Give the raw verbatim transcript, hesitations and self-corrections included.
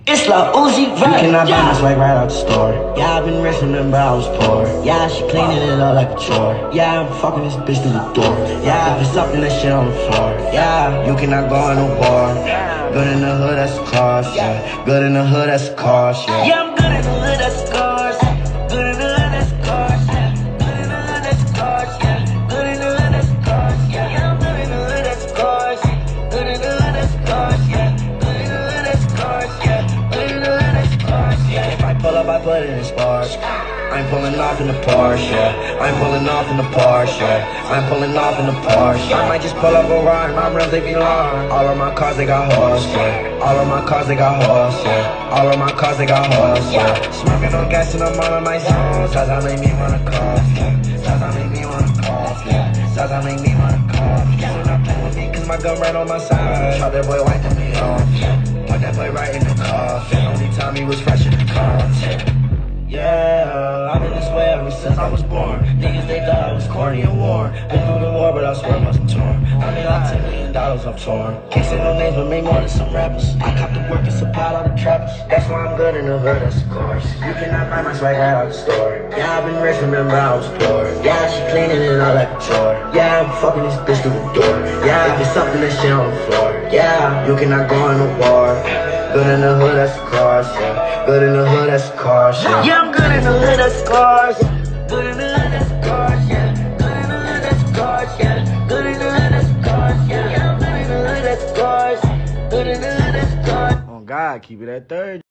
It's like Uzi Vert. You cannot yeah. buy my swag right out the store. Yeah, I've been rich, remember I was poor. Yeah, she cleaning it up like a chore. Yeah, I'm fucking this bitch through the door. Yeah, if it's up, then that shit on the floor. Yeah, you cannot go in no bar. Good in the hood, that's a cause, yeah. Good in the hood, that's a cause, yeah. Yeah, I'm good in the hood, that's cars. Good in the hood, that's cars, yeah. Good in the hood, that's cars, yeah. Good in the hood, that's cars, yeah. Yeah, I'm good in the hood, that's cars. Good in the hood, that's cars, yeah. Good in the hood, that's cars, yeah. Good in the hood, that's cars, yeah. If I pull up, I put it in sparks. I'm pulling off in the Porsche, yeah. I'm pulling off in the Porsche, yeah. I'm pulling off in the Porsche. I might just pull up a ride, my rims they be long. All of my cars they got horse, yeah. All of my cars they got horse, yeah. All of my cars they got horse, yeah. Smoking on gas and I'm all on my zone. Sounds that make me wanna cough, yeah. Sounds that make me wanna cough, yeah. Sounds that make me wanna cough. You're not playing with me cause my gun right on my side. Shot that boy wiping me off, yeah. Put that boy right in the coffin. Only time he was fresh in the car. Yeah, I've been this way ever since I was born. Niggas, they thought I was corny and warm. Been through the war, but I swear I wasn't torn. I made like ten million dollars, I'm torn. Can't say no names, but made more than some rappers. I cop the work and supply all the trappers. That's why I'm good in the hood, that's of course. You cannot buy my swag right out the store. Yeah, I've been rich, remember I was poor. Yeah, she cleaning it up like a chore. Yeah, I'm fucking this bitch through the door. Yeah, if it's something, that shit on the floor. Yeah, you cannot go in the war. Good in the hood, that's cars, yeah. Good in the hood, that's cars, yeah. Yeah, I'm good in the hood, that's cars. Good in the hood, that's cars, yeah. Good in the hood, that's cars, yeah. Good in the hood, that's cars, yeah. Yeah, I'm good in the hood, that's cars. Good in the hood, that's cars. Oh God, keep it at third.